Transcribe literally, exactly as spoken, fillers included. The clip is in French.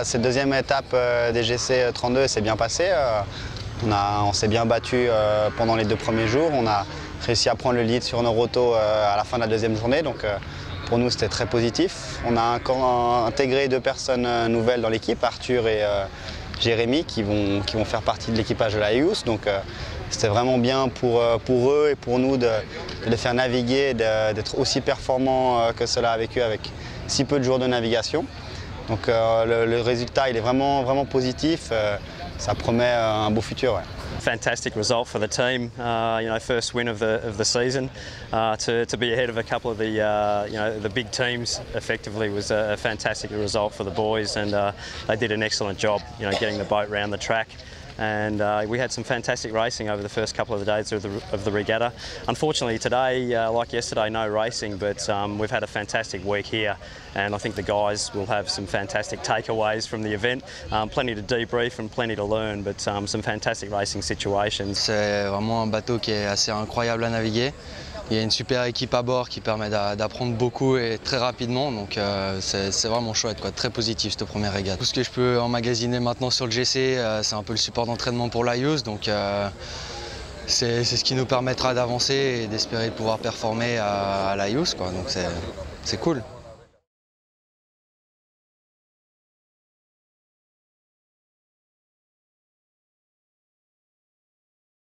Cette deuxième étape des G C trente-deux s'est bien passée. On, a, on s'est bien battu pendant les deux premiers jours. On a réussi à prendre le lead sur nos rotos à la fin de la deuxième journée. Donc pour nous, c'était très positif. On a encore intégré deux personnes nouvelles dans l'équipe, Arthur et euh, Jérémy, qui vont, qui vont faire partie de l'équipage de la I U S. Donc c'était vraiment bien pour, pour eux et pour nous de, de les faire naviguer, d'être aussi performants que cela avec eux avec si peu de jours de navigation. Donc euh, le, le résultat il est vraiment, vraiment positif, euh, ça promet euh, un beau futur. Ouais. Fantastic result for the team. Uh, you know, first win of the of the season. Uh, to to be ahead of a couple of the uh, you know the big teams effectively was a, a fantastic result for the boys, and uh, they did an excellent job. You know, getting the boat round the track. And uh, we had some fantastic racing over the first couple of the days of the, of the regatta. Unfortunately today, uh, like yesterday, no racing, but um, we've had a fantastic week here, and I think the guys will have some fantastic takeaways from the event. Um, plenty to debrief and plenty to learn, but um, some fantastic racing situations. C'est vraiment un bateau qui est assez incroyable à naviguer. Il y a une super équipe à bord qui permet d'apprendre beaucoup et très rapidement, donc euh, c'est vraiment chouette, quoi. Très positif cette première régate. Tout ce que je peux emmagasiner maintenant sur le G C, euh, c'est un peu le support d'entraînement pour l'I U S, donc euh, c'est ce qui nous permettra d'avancer et d'espérer pouvoir performer à, à l'I U S, quoi. Donc c'est cool.